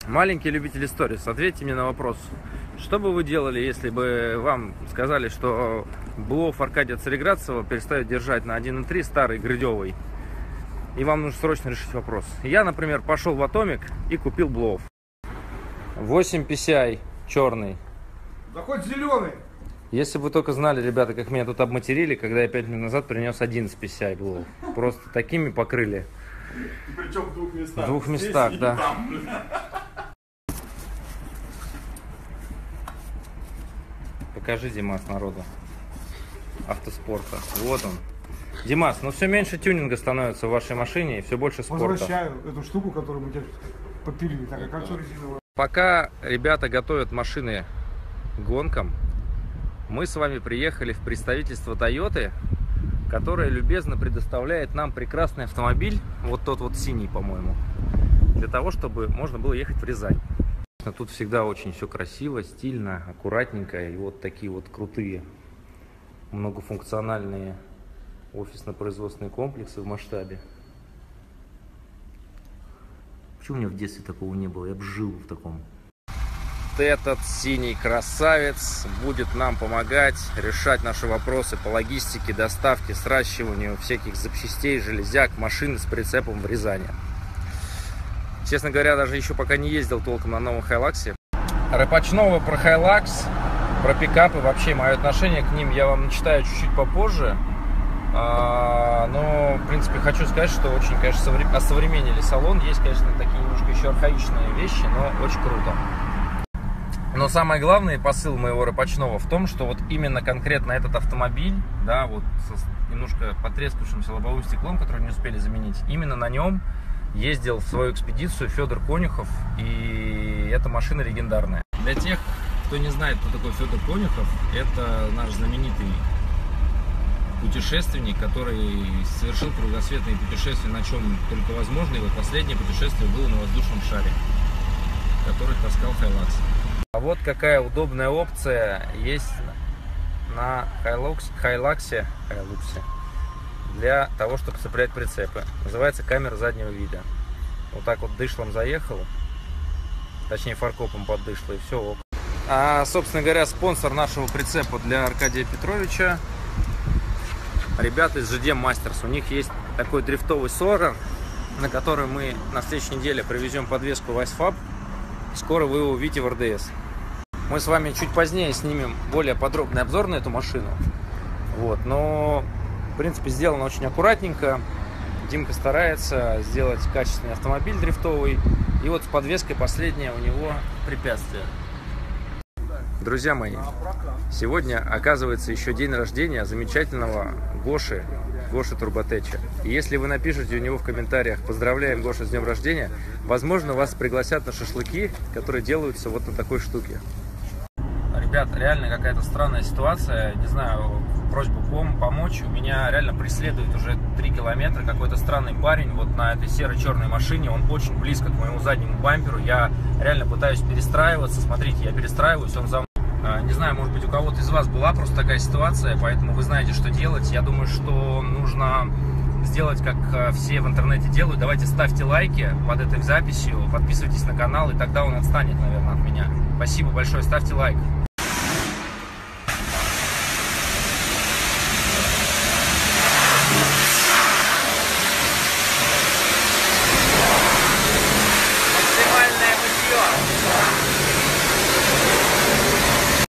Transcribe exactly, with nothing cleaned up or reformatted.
Маленький любитель сторис, ответьте мне на вопрос. Что бы вы делали, если бы вам сказали, что Блов Аркадия Цареградцева перестает держать на один и три старый Гридевый, и вам нужно срочно решить вопрос? Я, например, пошел в Атомик и купил Блов. восемь пи си ай черный. Да хоть зеленый. Если бы вы только знали, ребята, как меня тут обматерили, когда я пять минут назад принес одиннадцать пи си ай Блов. Просто такими покрыли. Причем в двух местах. В двух местах, да. Покажи, Димас, народу автоспорта. Вот он. Димас, ну все меньше тюнинга становится в вашей машине и все больше спорта. Возвращаю эту штуку, которую мы тебе попилили. Так, а кольцо резиновое. Пока ребята готовят машины к гонкам, мы с вами приехали в представительство Toyota, которое любезно предоставляет нам прекрасный автомобиль, вот тот вот синий, по-моему, для того, чтобы можно было ехать в Рязань. Тут всегда очень все красиво, стильно, аккуратненько, и вот такие вот крутые многофункциональные офисно-производственные комплексы в масштабе. Почему у меня в детстве такого не было? Я бы жил в таком. Вот этот синий красавец будет нам помогать решать наши вопросы по логистике, доставке, сращиванию всяких запчастей, железяк, машин с прицепом в Рязани. Честно говоря, даже еще пока не ездил толком на новом Хайлаксе. Рапачного про Хайлакс, про пикапы, вообще мое отношение к ним я вам начитаю чуть-чуть попозже. А, но, в принципе, хочу сказать, что очень, конечно, совре... осовременили салон. Есть, конечно, такие немножко еще архаичные вещи, но очень круто. Но самое главное, посыл моего Рапачного в том, что вот именно конкретно этот автомобиль, да, вот с немножко потрескавшимся лобовым стеклом, который не успели заменить, именно на нем ездил в свою экспедицию Федор Конюхов, и эта машина легендарная. Для тех, кто не знает, кто такой Федор Конюхов, это наш знаменитый путешественник, который совершил кругосветные путешествия, на чем только возможно. Его последнее путешествие было на воздушном шаре, который таскал Хайлакс. А вот какая удобная опция есть на Хайлаксе, Хайлаксе, Хайлаксе для того, чтобы цеплять прицепы. Называется камера заднего вида. Вот так вот дышлом заехал, точнее фаркопом под дышло, и все ок. А, собственно говоря, спонсор нашего прицепа для Аркадия Петровича ребята из джи ди эм Masters. У них есть такой дрифтовый Сорер, на который мы на следующей неделе привезем подвеску в Айсфаб. Скоро вы его увидите в эр дэ эс. Мы с вами чуть позднее снимем более подробный обзор на эту машину. Вот, но в принципе сделано очень аккуратненько. Димка старается сделать качественный автомобиль дрифтовый. И вот с подвеской последнее у него препятствие. Друзья мои, сегодня оказывается еще день рождения замечательного Гоши, Гоши Турботеча. И если вы напишите у него в комментариях «Поздравляем, Гоша, с днем рождения», возможно, вас пригласят на шашлыки, которые делаются вот на такой штуке. Ребят, реально какая-то странная ситуация, не знаю, просьбу помочь. У меня реально преследует уже три километра какой-то странный парень вот на этой серо-черной машине. Он очень близко к моему заднему бамперу. Я реально пытаюсь перестраиваться. Смотрите, я перестраиваюсь, он за мной. Не знаю, может быть, у кого-то из вас была просто такая ситуация, поэтому вы знаете, что делать. Я думаю, что нужно сделать, как все в интернете делают. Давайте ставьте лайки под этой записью, подписывайтесь на канал, и тогда он отстанет, наверное, от меня. Спасибо большое, ставьте лайк.